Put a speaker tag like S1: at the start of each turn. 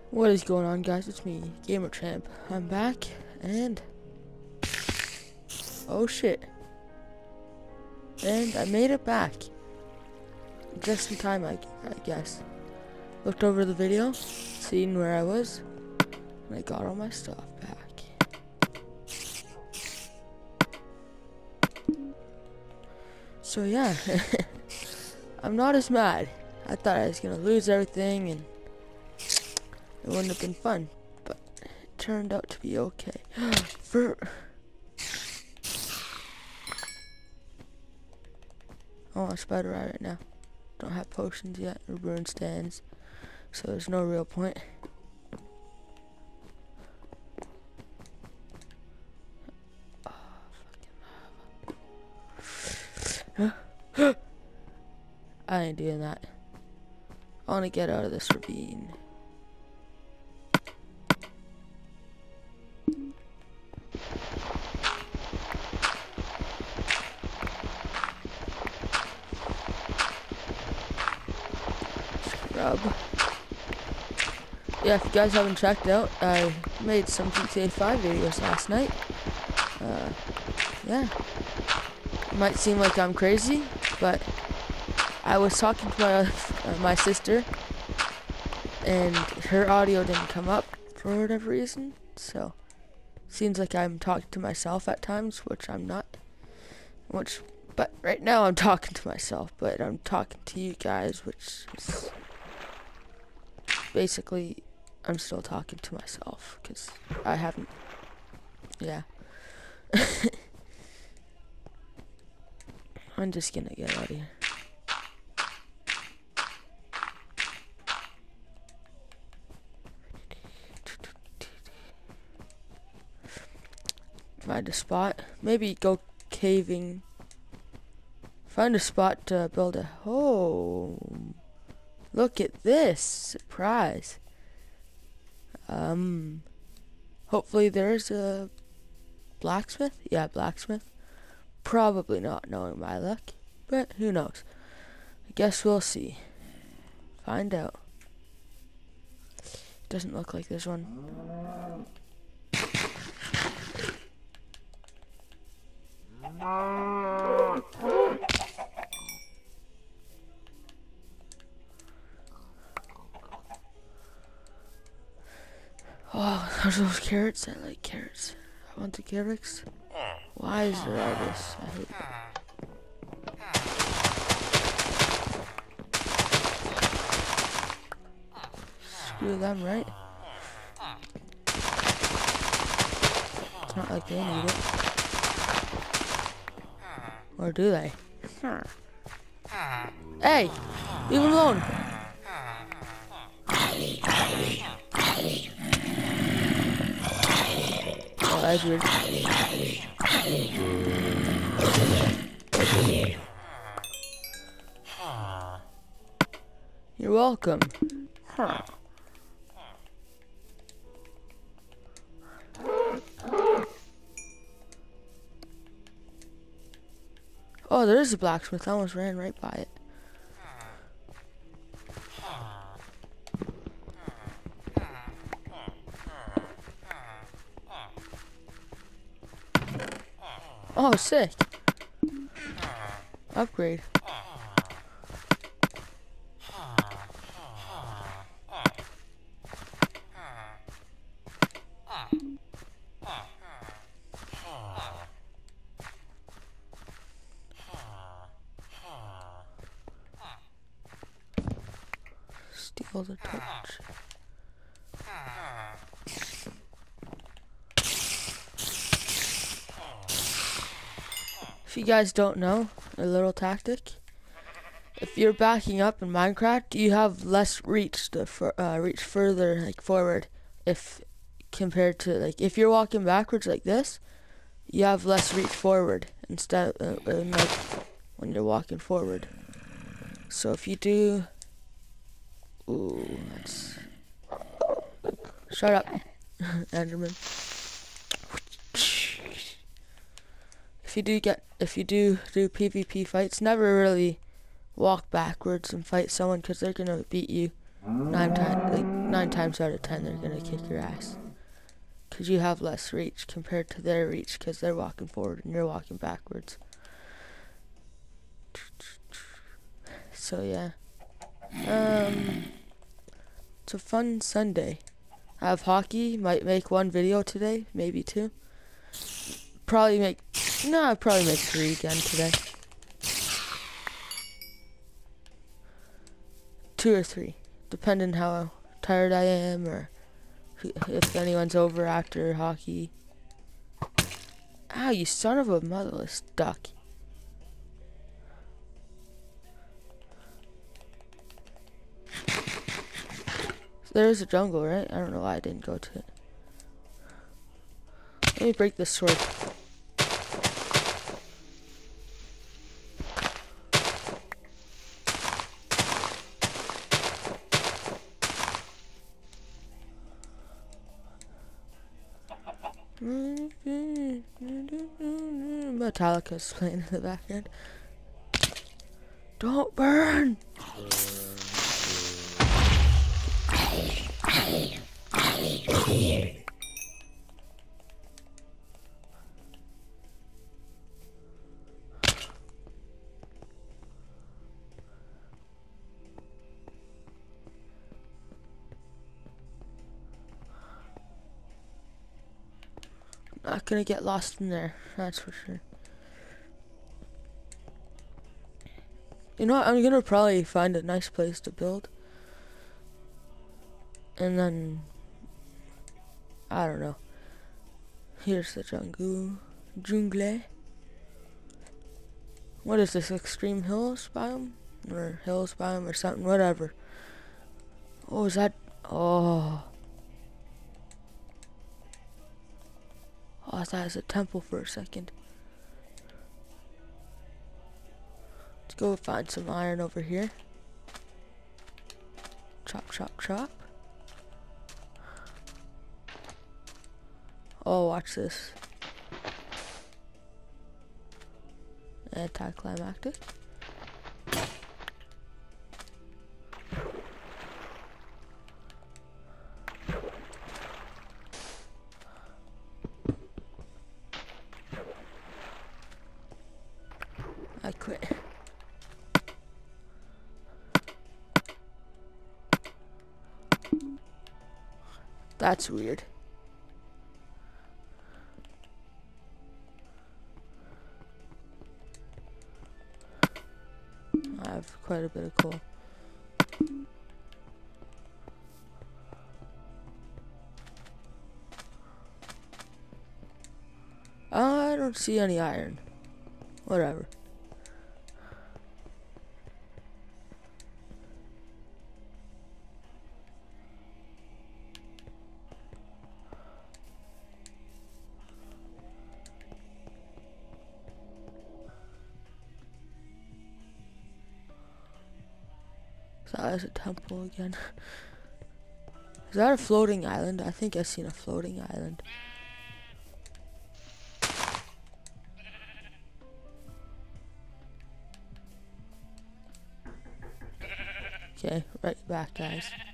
S1: What is going on, guys? It's me, Gamer Champ. I'm back, and oh shit, and I made it back just in time, I guess. Looked over the video, seen where I was, and I got all my stuff back. So yeah, I'm not as mad. I thought I was gonna lose everything and it wouldn't have been fun, but it turned out to be okay. Oh, a spider eye right now. Don't have potions yet or rune stands, so there's no real point. Oh, fucking I ain't doing that. I want to get out of this ravine. Scrub. Yeah, if you guys haven't checked out, I made some GTA 5 videos last night. Yeah. It might seem like I'm crazy, but I was talking to my sister, and her audio didn't come up for whatever reason, so seems like I'm talking to myself at times, which I'm not. But right now I'm talking to myself, but I'm talking to you guys, which is basically I'm still talking to myself because I haven't. Yeah. I'm just gonna get out of here. Find a spot. Maybe go caving. Find a spot to build a home. Look at this. Surprise. Hopefully there's a blacksmith. Yeah, blacksmith. Probably not, knowing my luck. But who knows. I guess we'll see. Find out. Doesn't look like this one. Oh, there's those carrots. I like carrots. I want the carrots. Why is there all this? I hate it. Screw them, right? It's not like they need it. Or do they? Hey! Leave him alone! Oh, that's weird. You're welcome. Huh. Oh, there is a blacksmith. I almost ran right by it. Oh, sick. Upgrade. Steal the torch. If you guys don't know, a little tactic. If you're backing up in Minecraft, you have less reach to reach further, like forward. If compared to, like, if you're walking backwards like this, you have less reach forward instead of like when you're walking forward. So if you do, ooh, that's, shut up, Enderman. If you do PvP fights, never really walk backwards and fight someone, because they're gonna beat you 9 times out of 10 they're gonna kick your ass. Because you have less reach compared to their reach, because they're walking forward and you're walking backwards. So yeah. It's a fun Sunday. I have hockey, might make 1 video today, maybe 2. Probably make 3 again today. 2 or 3, depending how tired I am or if anyone's over after hockey. Ow, you son of a motherless duck. There's a jungle, right? I don't know why I didn't go to it. Let me break this sword. Metallica's playing in the background. Don't burn! Not gonna get lost in there, that's for sure. You know what, I'm gonna probably find a nice place to build. And then, I don't know. Here's the jungle. What is this, extreme hills biome? Or hills biome or something, whatever. Oh, is that, oh. Oh, I thought it was a temple for a second. Let's go find some iron over here. Chop, chop, chop. Oh, watch this. Anticlimactic. I quit. That's weird. I have quite a bit of coal. I don't see any iron. Whatever. So that is a temple again. Is that a floating island? I think I've seen a floating island. Okay, right back, guys.